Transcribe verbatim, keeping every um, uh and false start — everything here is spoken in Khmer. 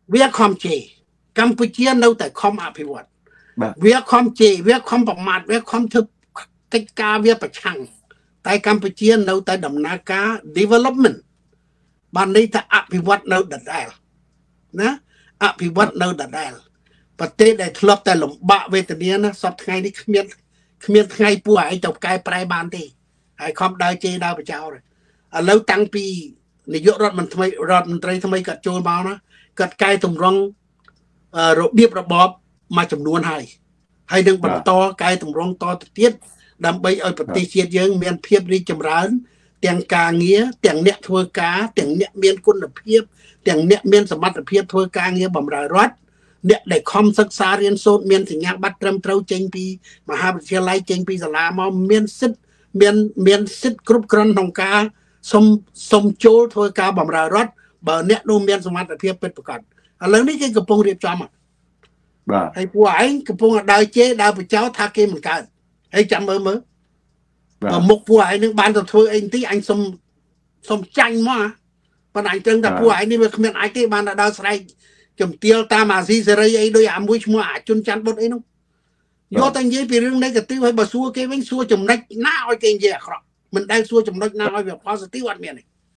វាខំជេរកម្ពុជានៅតែខំអភិវឌ្ឍបាទវាខំជេរវាខំប្រមាថវាខំធ្វើកិច្ចការវាប្រឆាំងតែកម្ពុជានៅតែដំណើរការ development បានន័យថាអភិវឌ្ឍនៅដដែលណាអភិវឌ្ឍនៅដដែលប្រទេសដែលធ្លាប់តែលំបាកវេទនាណាសពថ្ងៃនេះគ្មានគ្មានថ្ងៃពួកឯងទៅកែប្រែបានទេហើយខំដើរជេរដើរបចោលឥឡូវតាំងពីនាយករដ្ឋមន្ត្រីរដ្ឋមន្ត្រីថ្មីគាត់ចូលមកណាគាត់កែតម្រង់របៀបរបបមួយចំនួនហើយហើយនឹងបន្តកែតម្រង់តទៅទៀតដើម្បីឲ្យប្រទេសជាតិយើងមានភាពរីកចម្រើនទាំងការងារទាំងអ្នកធ្វើការទាំងអ្នកមានគុណភាពទាំងអ្នកមានសមត្ថភាពធ្វើការងារបម្រើរដ្ឋអ្នកដែលខំសិក្សារៀនសូត្រមានសញ្ញាបត្រត្រឹមត្រូវចេញពីមហាវិទ្យាល័យចេញពីសាលាមកមានសិទ្ធិមានមានសិទ្ធិគ្រប់គ្រាន់ក្នុងការសុំសុំចូលធ្វើការបម្រើរដ្ឋបើអ្នកនោះមានសមត្ថភាពពិតប្រាកដឥឡូវនេះគេកំពុងរៀបចំបាទហើយពួកឯងកំពុងដើរជេរដើរបចោថាគេមិនកើតហើយចាំមើលមើលបើមុខពួកឯងនឹងបានទៅធ្វើអីទីអញសុំសុំចាញ់មកប៉ុន្តែអញត្រឹងតែពួកឯងនេះវាគ្មានអាចទេបានដើរស្រែកជំទាវតាមអាស៊ីសេរីអីដោយអាមួយឈ្មោះអាជុនច័ន្ទបុតអីនោះយកតែនិយាយពីរឿង negative ហើយបើសួរគេវិញសួរចំណុចណាឲ្យគេនិយាយអាក្រក់មិនដែលសួរចំណុចណាឲ្យវា positive អត់មានទេ